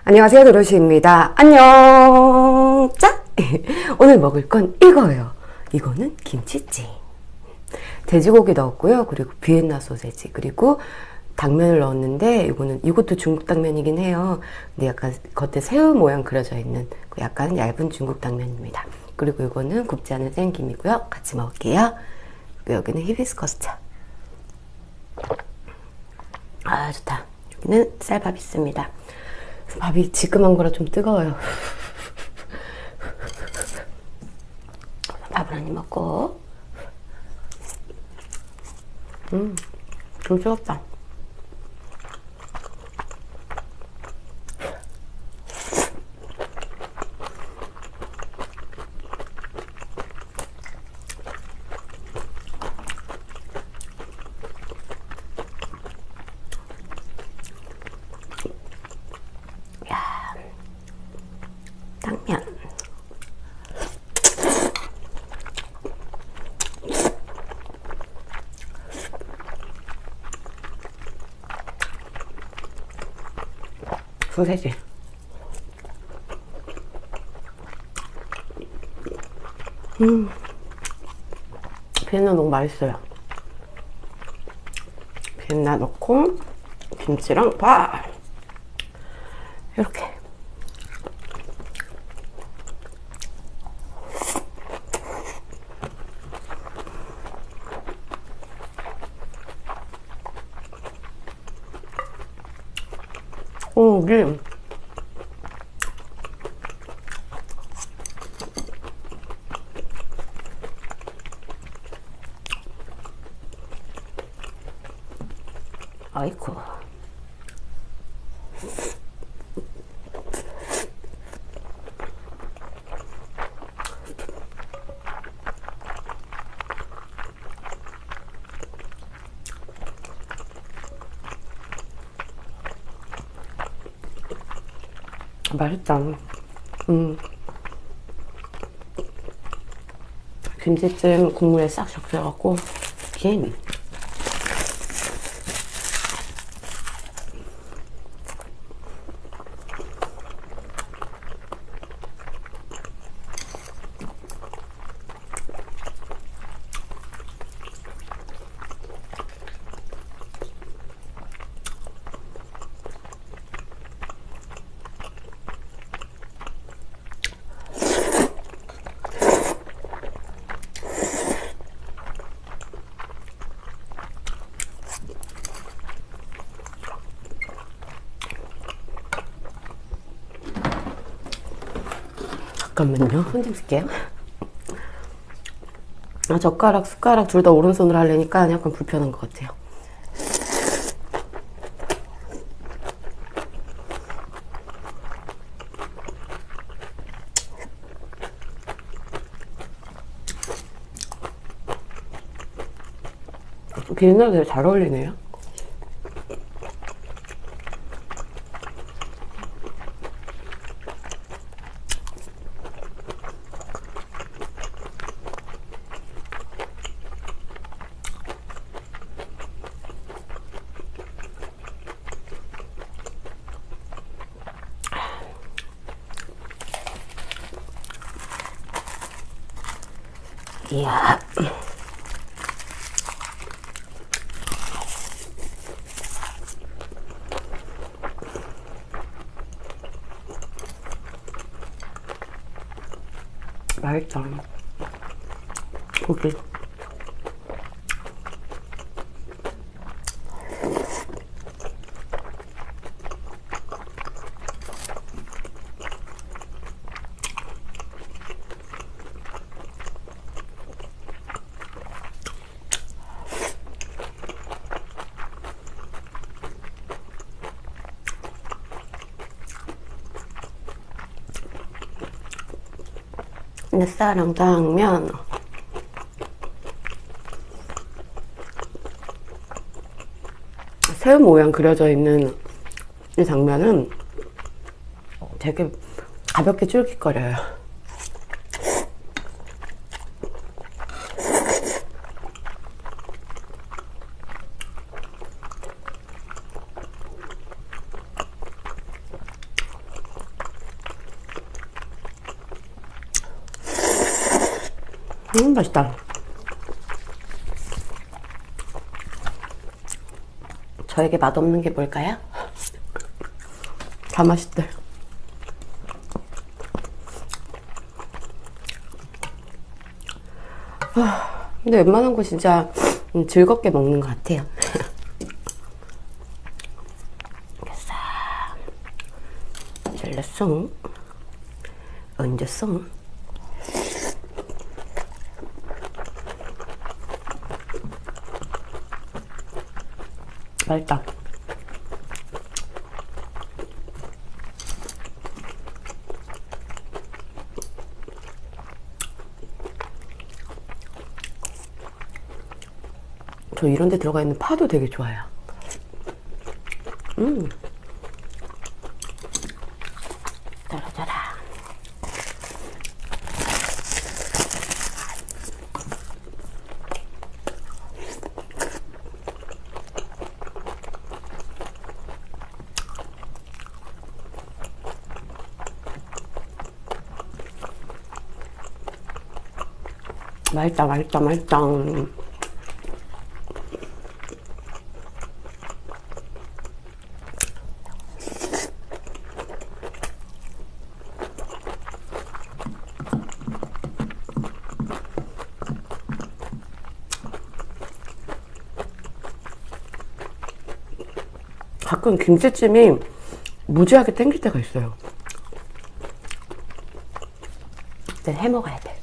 안녕하세요, 도로시입니다. 안녕. 짠! 오늘 먹을 건 이거예요. 이거는 김치찜. 돼지고기 넣었고요. 그리고 비엔나 소세지, 그리고 당면을 넣었는데 이것도 중국 당면이긴 해요. 근데 약간 겉에 새우 모양 그려져 있는 그 약간 얇은 중국 당면입니다. 그리고 이거는 굽지 않은 생김이고요. 같이 먹을게요. 그리고 여기는 히비스커스 차. 아, 좋다. 여기는 쌀밥 있습니다. 밥이 지금한 거라 좀 뜨거워요. 밥을 한 입 먹고. 좀 뜨겁다. 야, 당면. 소세지. 비엔나 너무 맛있어요. 비엔나 넣고 김치랑 밥 이렇게. 여기 아이쿠. 맛있다. 김치찜 국물에 싹 적셔갖고 김. 잠깐만요. 손 좀 쓸게요. 아, 젓가락, 숟가락 둘 다 오른손으로 하려니까 약간 불편한 것 같아요. 비엔나 되게 잘 어울리네요. 이야. 맛있다. 고기. 햇사랑 당면. 새우 모양 그려져 있는 이 당면은 되게 가볍게 쫄깃거려요. 맛있다. 저에게 맛없는 게 뭘까요? 다 맛있대. 근데 웬만한 거 진짜 즐겁게 먹는 것 같아요. 잘랐어. 얹었어. 맛있다. 저 이런 데 들어가 있는 파도 되게 좋아요. 짜라짜라. 맛있다, 맛있다, 맛있다. 가끔 김치찜이 무지하게 땡길 때가 있어요. 그때 해 먹어야 돼.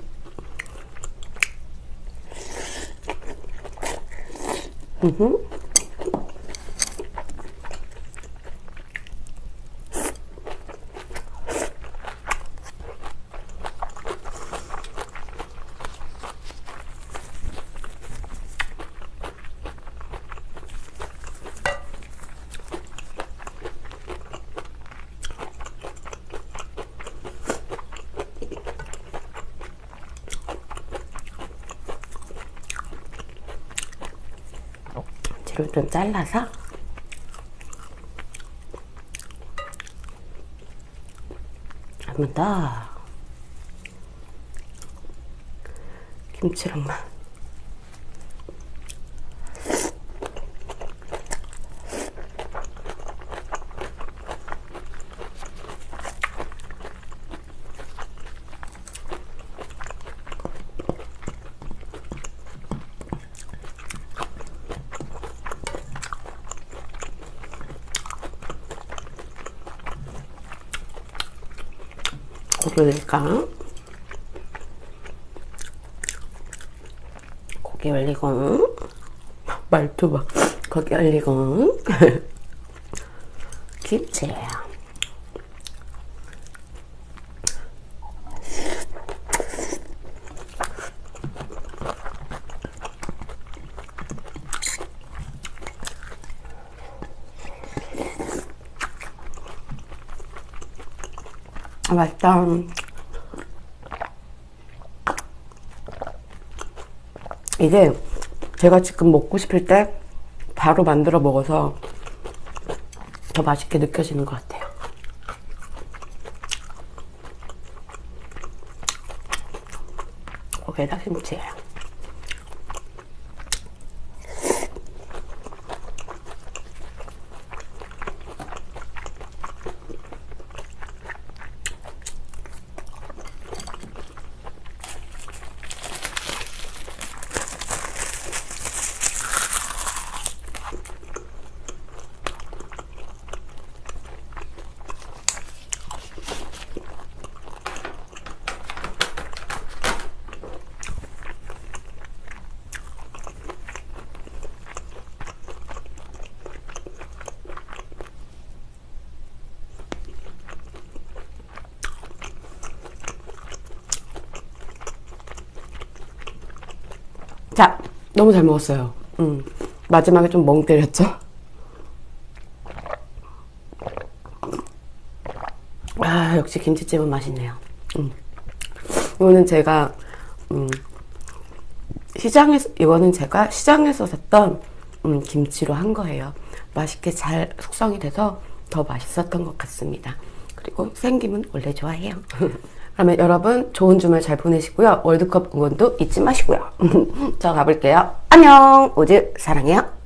재료를 좀 잘라서 한 번 더 김치랑만. 고기 올릴까? 고기 올리고, 말투 봐. 고기 올리고, 김치. 아, 맛있다. 이게 제가 지금 먹고 싶을 때 바로 만들어 먹어서 더 맛있게 느껴지는 것 같아요. 거기에다 김치. 자, 너무 잘 먹었어요. 마지막에 좀 멍 때렸죠? 아, 역시 김치찜은 맛있네요. 이거는 제가 이거는 제가 시장에서 샀던 김치로 한 거예요. 맛있게 잘 숙성이 돼서 더 맛있었던 것 같습니다. 그리고 생김은 원래 좋아해요. 그러면 여러분 좋은 주말 잘 보내시고요. 월드컵 응원도 잊지 마시고요. 저 가볼게요. 안녕. 오즈 사랑해요.